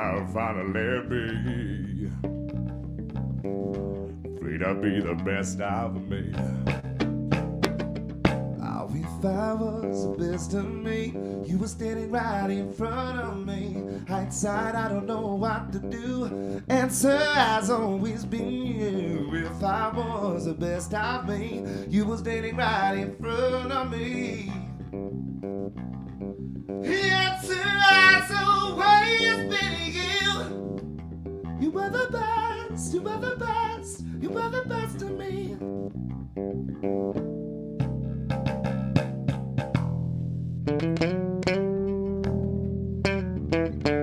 I'll finally be free to be the best of me. Oh, if I was the best of me, you were standing right in front of me. Hindsight, I don't know what to do. Answer has always been you. If I was the best of me, you were standing right in front of me. The answer has always been you. You were the best, you were the best, you were the best of me. Thank you.